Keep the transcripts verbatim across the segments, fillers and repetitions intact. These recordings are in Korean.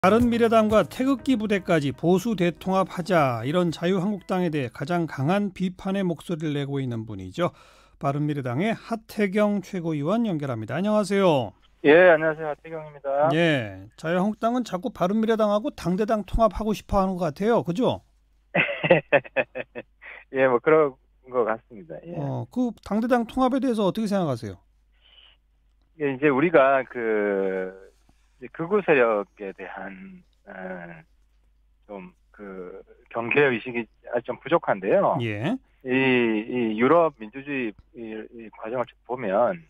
바른미래당과 태극기 부대까지 보수 대통합하자, 이런 자유한국당에 대해 가장 강한 비판의 목소리를 내고 있는 분이죠. 바른미래당의 하태경 최고위원 연결합니다. 안녕하세요. 예, 안녕하세요. 하태경입니다. 예, 자유한국당은 자꾸 바른미래당하고 당대당 통합하고 싶어하는 것 같아요. 그죠? 예, 뭐 그런 것 같습니다. 예. 어, 그 당대당 통합에 대해서 어떻게 생각하세요? 예, 이제 우리가 그 이제 극우 세력에 대한 어, 좀 그 경계 의식이 아주 좀 부족한데요. 예. 이, 이 유럽 민주주의 이, 이 과정을 쭉 보면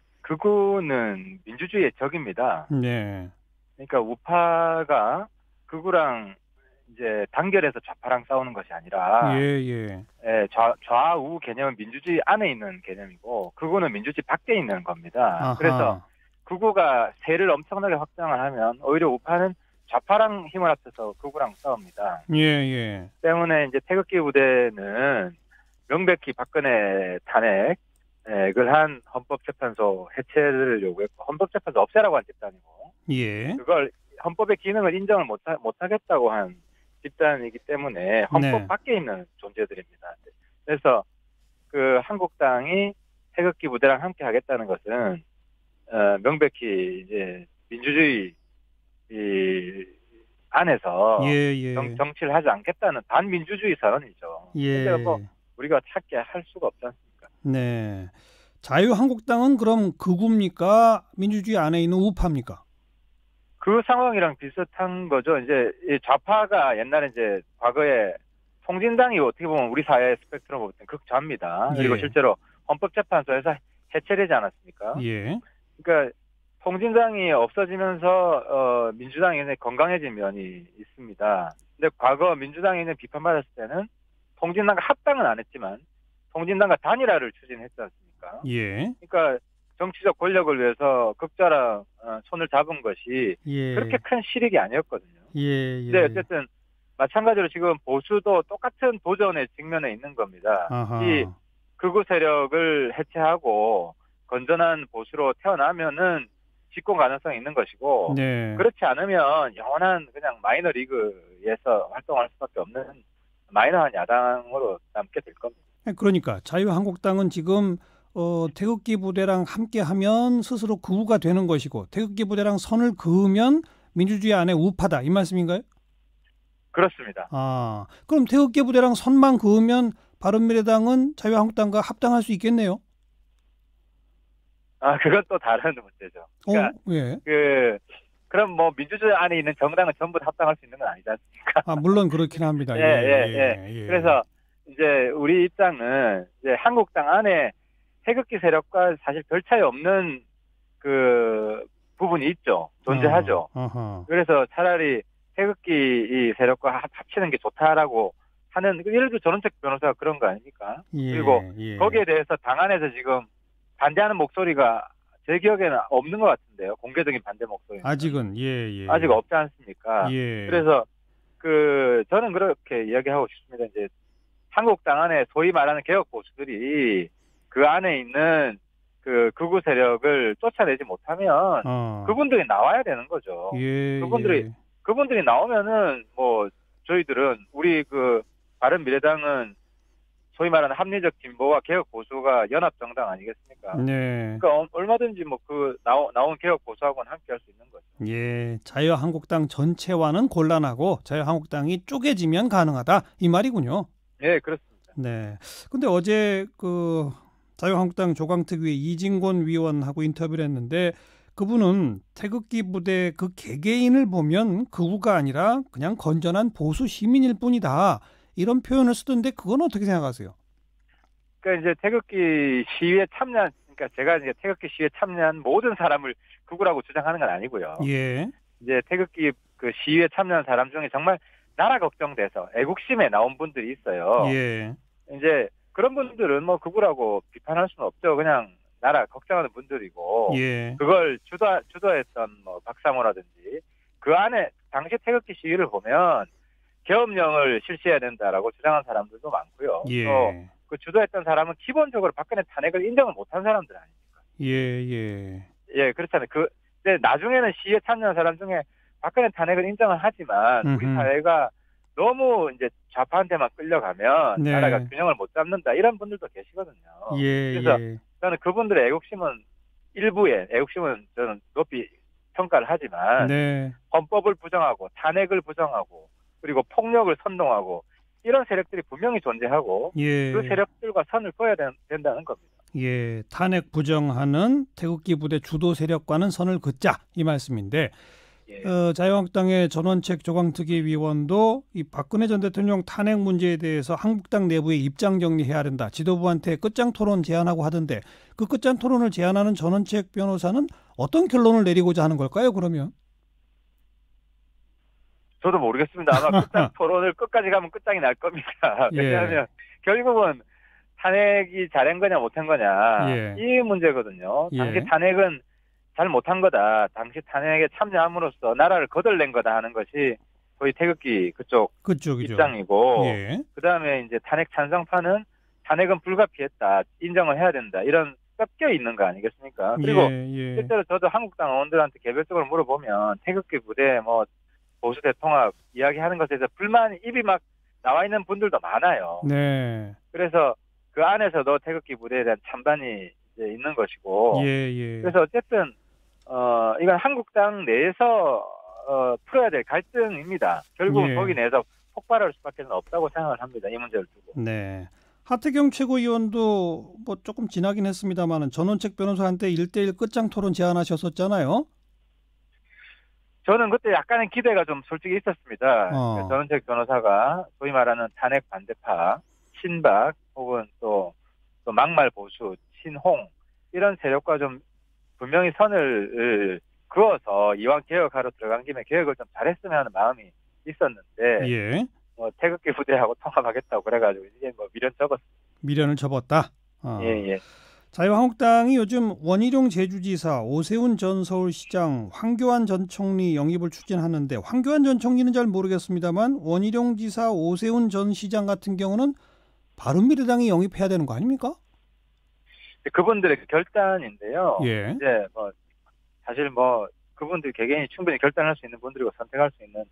극우는 민주주의의 적입니다. 네. 그러니까 우파가 극우랑 이제 단결해서 좌파랑 싸우는 것이 아니라, 예, 예. 예, 좌, 좌우 개념은 민주주의 안에 있는 개념이고, 극우는 민주주의 밖에 있는 겁니다. 아하. 그래서 극우가 세를 엄청나게 확장을 하면 오히려 우파는 좌파랑 힘을 합쳐서 극우랑 싸웁니다. 예, 예. 때문에 이제 태극기 부대는 명백히 박근혜 탄핵을 한 헌법재판소 해체를 요구했고, 헌법재판소 없애라고 한 집단이고, 예. 그걸 헌법의 기능을 인정을 못, 하, 못하겠다고 한 집단이기 때문에 헌법 네. 밖에 있는 존재들입니다. 그래서 그 한국당이 태극기 부대랑 함께 하겠다는 것은 어, 명백히 이제 민주주의 이 안에서 예, 예. 정, 정치를 하지 않겠다는 반민주주의 선언이죠. 예. 근데 뭐 우리가 찾게 할 수가 없지 않습니까? 네. 자유한국당은 그럼 극우입니까? 민주주의 안에 있는 우파입니까? 그 상황이랑 비슷한 거죠. 이제 이 좌파가 옛날에 이제 과거에 통진당이 어떻게 보면 우리 사회의 스펙트럼을 볼 땐 극좌입니다. 그리고 예. 실제로 헌법재판소에서 해체되지 않았습니까? 예. 그러니까 통진당이 없어지면서 어, 민주당이 굉장히 건강해진 면이 있습니다. 근데 과거 민주당이 있는 비판받았을 때는 통진당과 합당은 안 했지만 통진당과 단일화를 추진했지 않습니까? 예. 그러니까 정치적 권력을 위해서 극좌랑 어, 손을 잡은 것이 예. 그렇게 큰 실익이 아니었거든요. 예. 예. 근데 어쨌든 마찬가지로 지금 보수도 똑같은 도전에 직면해 있는 겁니다. 아하. 이 극우 세력을 해체하고 건전한 보수로 태어나면은 집권 가능성이 있는 것이고, 네. 그렇지 않으면 영원한 그냥 마이너 리그에서 활동할 수밖에 없는 마이너한 야당으로 남게 될 겁니다. 그러니까 자유한국당은 지금 어, 태극기 부대랑 함께하면 스스로 극우가 되는 것이고, 태극기 부대랑 선을 그으면 민주주의 안에 우파다, 이 말씀인가요? 그렇습니다. 아, 그럼 태극기 부대랑 선만 그으면 바른미래당은 자유한국당과 합당할 수 있겠네요. 아, 그건 또 다른 문제죠. 그러니까 어, 예. 그 그럼 뭐 민주주의 안에 있는 정당은 전부 다 합당할 수 있는 건 아니지 않습니까? 아, 물론 그렇긴 합니다. 예, 예, 예, 예, 예. 예. 그래서 이제 우리 입장은 이제 한국당 안에 태극기 세력과 사실 별 차이 없는 그 부분이 있죠. 존재하죠. 어, 어허. 그래서 차라리 태극기 이 세력과 합- 합치는 게 좋다라고 하는, 예를 들어 전원책 변호사가 그런 거 아닙니까? 예, 그리고 예. 거기에 대해서 당 안에서 지금 반대하는 목소리가 제 기억에는 없는 것 같은데요. 공개적인 반대 목소리. 아직은 예, 예. 아직 없지 않습니까? 예. 그래서 그 저는 그렇게 이야기하고 싶습니다. 이제 한국당 안에 소위 말하는 개혁 보수들이 그 안에 있는 그 극우 세력을 쫓아내지 못하면 어. 그분들이 나와야 되는 거죠. 예, 그분들이 예. 그분들이 나오면은 뭐 저희들은 우리 그 바른미래당은 소위 말하는 합리적 진보와 개혁 보수가 연합 정당 아니겠습니까? 네. 그러니까 얼마든지 뭐 그 나온 나온 개혁 보수하고는 함께 할 수 있는 거죠. 예, 자유한국당 전체와는 곤란하고 자유한국당이 쪼개지면 가능하다, 이 말이군요. 예, 그렇습니다. 네. 근데 어제 그 자유한국당 조강특위 이진권 위원하고 인터뷰를 했는데, 그분은 태극기 부대 그 개개인을 보면 극우가 아니라 그냥 건전한 보수 시민일 뿐이다, 이런 표현을 쓰던데, 그건 어떻게 생각하세요? 그러니까 이제 태극기 시위에 참여한, 그러니까 제가 이제 태극기 시위에 참여한 모든 사람을 극우라고 주장하는 건 아니고요. 예. 이제 태극기 그 시위에 참여한 사람 중에 정말 나라 걱정돼서 애국심에 나온 분들이 있어요. 예. 이제 그런 분들은 뭐 극우라고 비판할 수는 없죠. 그냥 나라 걱정하는 분들이고, 예. 그걸 주도 주도했던 뭐 박사모라든지 그 안에 당시 태극기 시위를 보면 계엄령을 실시해야 된다라고 주장한 사람들도 많고요. 예. 또 그 주도했던 사람은 기본적으로 박근혜 탄핵을 인정을 못한 사람들 아닙니까? 예, 예. 예, 그렇잖아요. 그 근데 나중에는 시위에 참여한 사람 중에 박근혜 탄핵을 인정을 하지만 우리 음흠. 사회가 너무 이제 좌파한테만 끌려가면 네. 나라가 균형을 못 잡는다 이런 분들도 계시거든요. 예, 그래서 예. 저는 그분들의 애국심은 일부의 애국심은 저는 높이 평가를 하지만 네. 헌법을 부정하고 탄핵을 부정하고 그리고 폭력을 선동하고 이런 세력들이 분명히 존재하고 예. 그 세력들과 선을 그어야 된, 된다는 겁니다. 예, 탄핵 부정하는 태극기 부대 주도 세력과는 선을 긋자 이 말씀인데 예. 어, 자유한국당의 전원책 조광특위 위원도 이 박근혜 전 대통령 탄핵 문제에 대해서 한국당 내부에 입장 정리해야 된다. 지도부한테 끝장 토론 제안하고 하던데 그 끝장 토론을 제안하는 전원책 변호사는 어떤 결론을 내리고자 하는 걸까요? 그러면? 저도 모르겠습니다. 아마 끝장 토론을 끝까지 가면 끝장이 날 겁니다. 왜냐하면 예. 결국은 탄핵이 잘한 거냐 못한 거냐 예. 이 문제거든요. 당시 예. 탄핵은 잘 못한 거다. 당시 탄핵에 참여함으로써 나라를 거덜낸 거다 하는 것이 거의 태극기 그쪽 그쪽이죠. 입장이고 예. 그다음에 이제 탄핵 찬성파는 탄핵은 불가피했다. 인정을 해야 된다. 이런 섞여 있는 거 아니겠습니까? 그리고 예, 예. 실제로 저도 한국당 의원들한테 개별적으로 물어보면 태극기 부대 뭐 보수 대통합 이야기하는 것에 대해서 불만이 입이 막 나와 있는 분들도 많아요. 네. 그래서 그 안에서도 태극기 부대에 대한 찬반이 이제 있는 것이고 예, 예. 그래서 어쨌든 어 이건 한국당 내에서 어 풀어야 될 갈등입니다. 결국은 예. 거기 내에서 폭발할 수밖에 없다고 생각을 합니다. 이 문제를 두고. 네. 하태경 최고위원도 뭐 조금 지나긴 했습니다만은 전원책 변호사한테 일대일 끝장 토론 제안하셨었잖아요. 저는 그때 약간의 기대가 좀 솔직히 있었습니다. 어. 전원책 변호사가 소위 말하는 탄핵 반대파, 친박 혹은 또, 또 막말 보수, 친홍 이런 세력과 좀 분명히 선을 그어서 이왕 개혁하러 들어간 김에 개혁을 좀 잘했으면 하는 마음이 있었는데 예. 뭐 태극기 부대하고 통합하겠다고 그래가지고 이제 뭐 미련 접었습니다. 미련을 접었다. 어. 예, 예. 자유한국당이 요즘 원희룡 제주지사, 오세훈 전 서울시장, 황교안 전 총리 영입을 추진하는데 황교안 전 총리는 잘 모르겠습니다만 원희룡 지사, 오세훈 전 시장 같은 경우는 바른미래당이 영입해야 되는 거 아닙니까? 그분들의 결단인데요. 예. 이제 뭐 사실 뭐 그분들 개개인이 충분히 결단할 수 있는 분들이고 선택할 수 있는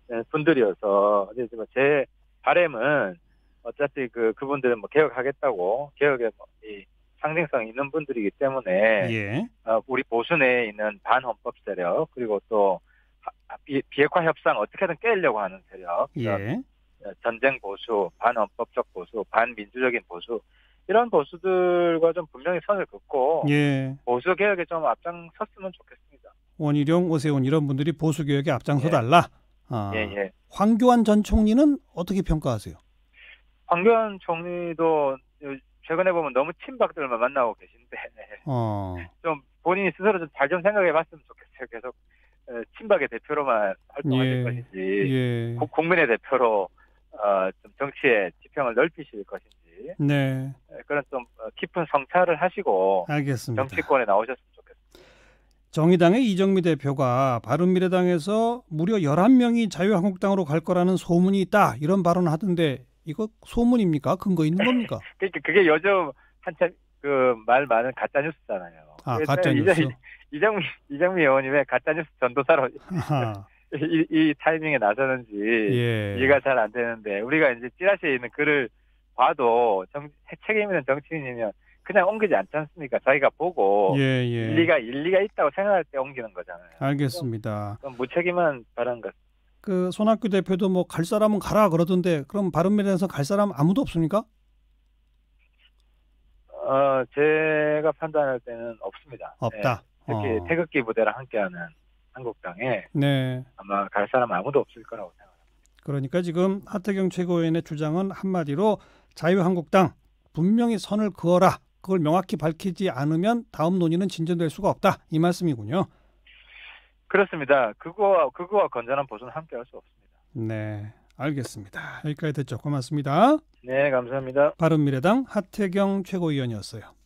분들이어서 이제 제 바람은 어차피 그 그분들은 뭐 개혁하겠다고 개혁에 뭐 이 상징성이 있는 분들이기 때문에 예. 어, 우리 보수 내에 있는 반헌법 세력 그리고 또 비, 비핵화 협상 어떻게든 깨려고 하는 세력 예. 전쟁 보수, 반헌법적 보수, 반민주적인 보수 이런 보수들과 좀 분명히 선을 긋고 예. 보수 개혁에 좀 앞장섰으면 좋겠습니다. 원희룡, 오세훈 이런 분들이 보수 개혁에 앞장서달라. 아. 예, 예. 황교안 전 총리는 어떻게 평가하세요? 황교안 총리도 최근에 보면 너무 친박들만 만나고 계신데 어. 좀 본인이 스스로 좀 잘 좀 생각해 봤으면 좋겠어요. 계속 친박의 대표로만 활동하실 예. 것인지 예. 국민의 대표로 어, 좀 정치의 지평을 넓히실 것인지 네. 그런 좀 깊은 성찰을 하시고 알겠습니다. 정치권에 나오셨으면 좋겠습니다. 정의당의 이정미 대표가 바른미래당에서 무려 열한 명이 자유한국당으로 갈 거라는 소문이 있다. 이런 발언을 하던데 이거 소문입니까? 근거 있는 겁니까? 그러니까 그게 요즘 한참 그 말 많은 가짜 뉴스잖아요. 아, 가짜 뉴스. 이정미 이정미 의원이 왜 가짜 뉴스 전도사로 이, 이 타이밍에 나서는지 예. 이해가 잘 안 되는데 우리가 이제 찌라시에 있는 글을 봐도 정, 책임 있는 정치인이면 그냥 옮기지 않지 않습니까? 자기가 보고 예, 예. 일리가 일리가 있다고 생각할 때 옮기는 거잖아요. 알겠습니다. 그럼 무책임한 발언 같. 그 손학규 대표도 뭐 갈 사람은 가라 그러던데 그럼 바른미래에서 갈 사람 아무도 없습니까? 어 제가 판단할 때는 없습니다. 없다. 네, 특히 어. 태극기 부대랑 함께하는 한국당에 네. 아마 갈 사람 아무도 없을 거라고 생각합니다. 그러니까 지금 하태경 최고위원의 주장은 한마디로 자유한국당 분명히 선을 그어라. 그걸 명확히 밝히지 않으면 다음 논의는 진전될 수가 없다. 이 말씀이군요. 그렇습니다. 그거와 그거와 건전한 보수는 함께할 수 없습니다. 네, 알겠습니다. 여기까지 듣죠. 고맙습니다. 네, 감사합니다. 바른미래당 하태경 최고위원이었어요.